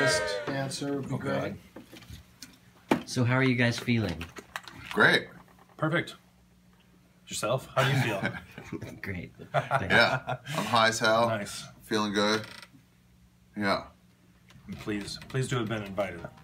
Best answer would be great. So how are you guys feeling? Great. Perfect. Yourself? How do you feel? Great. Yeah, I'm high as hell. Nice. Feeling good. Yeah. And pleased to have been invited.